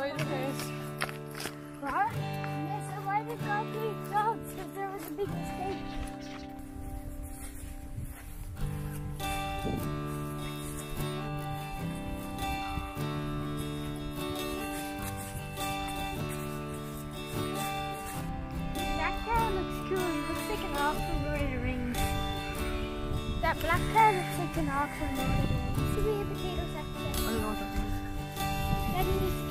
enjoy the race. What? Yeah, so why did God leave dogs? Because there was a big mistake. That car looks cool. It looks like an ox from Lord of the Rings. That black car looks like an ox from Lord of the Rings. Should we have potato sack? I don't know what that is. That means